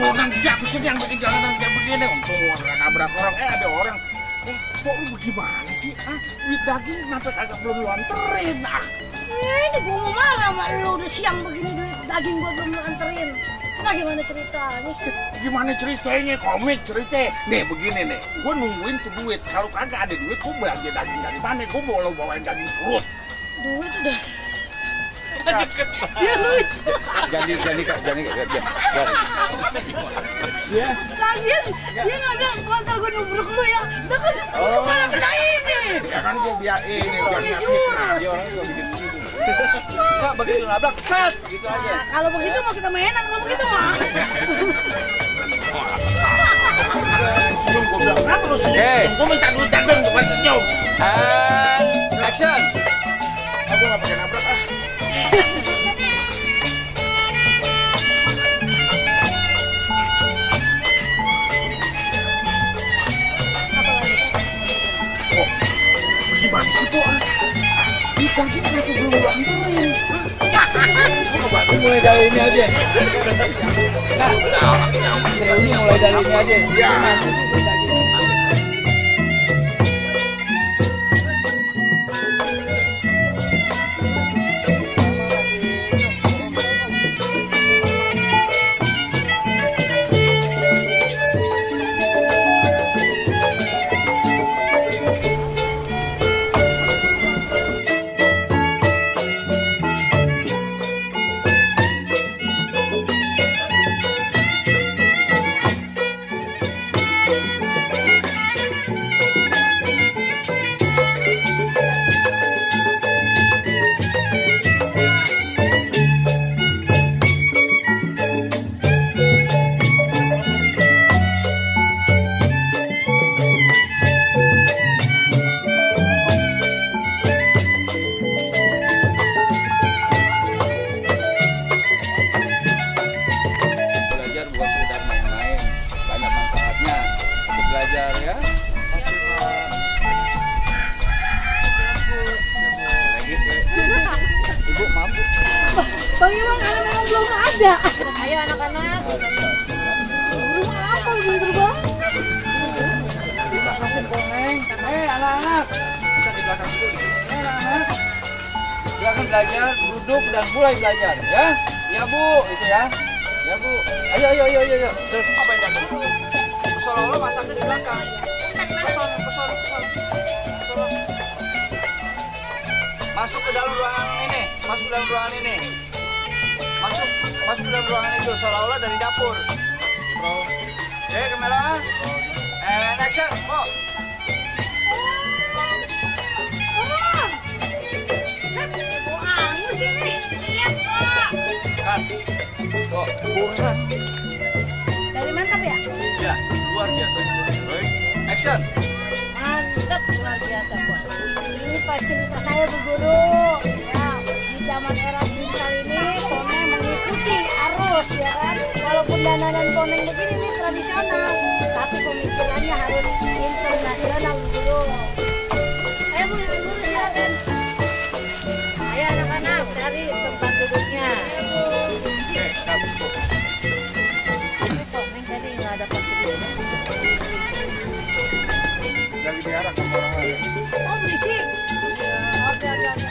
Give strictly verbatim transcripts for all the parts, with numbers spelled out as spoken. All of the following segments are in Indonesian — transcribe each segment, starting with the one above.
turunan siapa sih yang bikin jalanan kayak begini? Untung nggak nabrak orang. Eh ada orang. Eh, kok lu bagaimana sih? Ah, duit daging kenapa kagak belum lu anterin? Ah. Ini gua mau marah sama lu udah siang begini duit daging gua belum lu anterin. Nah gimana ceritanya sih? Gimana ceritanya? Komik cerita. Nih begini nih, gua nungguin tuh duit. Kalau kagak ada duit, gua belanja daging dari mana? Gua mau lo bawain daging curut. Duit udah. Dia lucu. Jadi jadi kak jadi kak jadi. Ya. Lagian dia nggak ada kontak gue nubruk lu ya. Udah kan oh. Malah kena ini. Ya kan gue biar ini biar nggak jurus. Dia orang juga bikin begitu. Enggak begitu nabrak set gitu aja. Nah, kalau begitu mau kita mainan kalau begitu mah. Senyum gue bilang kenapa lu senyum? Gue minta duit daging bukan senyum. And action. Aku nggak pakai nabrak ah. Oh, gimana sih kok? Di daging kenapa belum lu anterin? Mulai dari ini aja. Nah, ini mulai dari ini aja. Ya. Bang Iwan karena memang belum ada. Ayo anak-anak. Rumah apa pinter banget. Makasih Boneng. Eh anak-anak. Kita di belakang dulu. Eh anak-anak. Silakan belajar, duduk dan mulai belajar ya. Ya Bu, itu ya. Ya Bu. Ayo ayo ayo ayo. Terus apa yang dari dulu? Seolah-olah masaknya di belakang. Kesana, kesana, kesana. Masuk ke dalam ruangan ini. Masuk ke dalam ruangan ini. Masuk, masuk ke dalam ruangan itu seolah-olah dari dapur. Oke, kamera. And action, kok. Kan, kok kurang. Dari mantap ya? Ya, luar biasa. Baik, action. Mantap, luar biasa Bos. Ini fasilitas saya Bu Guru. Ya, di zaman era digital ini Poneng mengikuti arus ya kan. Walaupun dananan Poneng begini ini tradisional, tapi pemikirannya harus internasional Bu Guru. Ayo Bu Guru silakan. Ayo anak-anak cari tempat duduknya. Oke, stop. Poneng tadi nggak ada fasilitas. Dari biara ke orang lain. Oh berisik. Oke oke oke.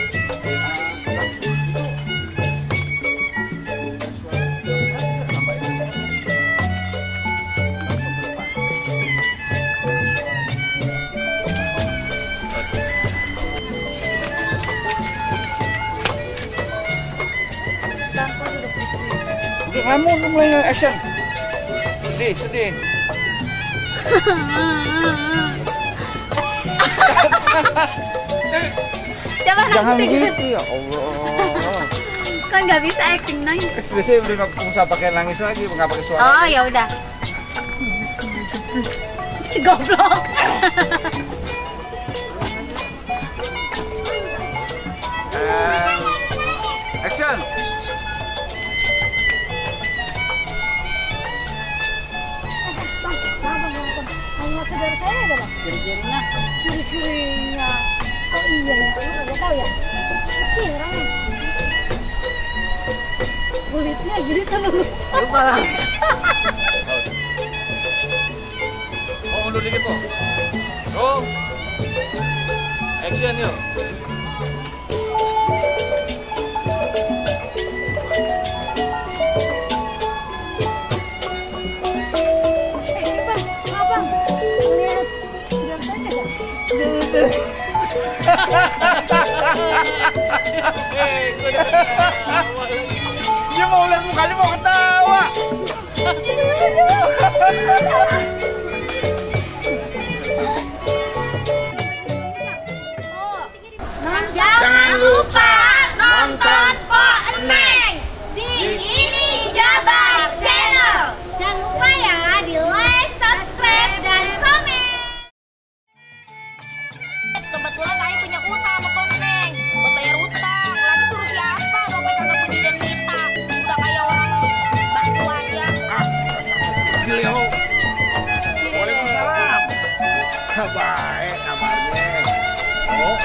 Udah kamu udah mulai action. Sedih, sedih. Coba Jangan nangis gitu ya Allah. kan nggak bisa acting nangis. Ekspresi udah nggak usah pakai nangis lagi, nggak pakai suara. Oh ya udah. Goblok. And action. Saudara saya ada Bang? Ciri-cirinya. Ciri-cirinya. Oh iya ya, nggak tahu ya. Ini orangnya. kulitnya gitu loh. Lupa lah. Oh, mundur dikit, Po. Roll. Action yuk. Eh, Bang, Abang, lihat gerakannya nggak? Dia mau lihat mukanya mau ketawa. Jangan lupa nonton Pok Eneng di Ini Jabar Channel. Jangan lupa ya di like, subscribe, dan komen. Kebetulan saya punya utang sama Pok Eneng. Buat bayar utang. Lagi suruh siapa? Dompet kagak punya identitas. Udah kayak orang bangku aja. Beliau. Waalaikumsalam. Baik kabarnya. Oh.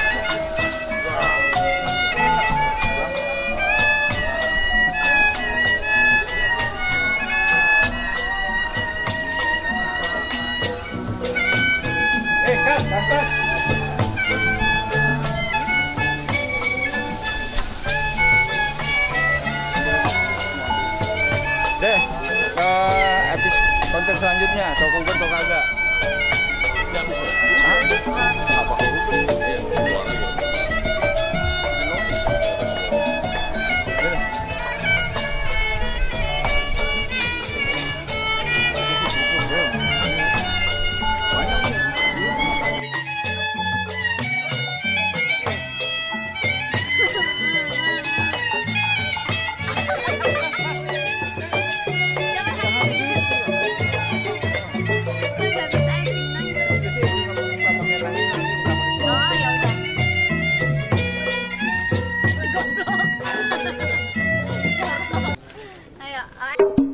Eh, Kak, Kak. Deh, ke episode konten selanjutnya, atau kumpul atau kagak? Nggak bisa. Hah? Apa kumpul? Iya. Keluar lagi. Noise. Udah. Oh ya udah. Goblok. Ayo, ayo.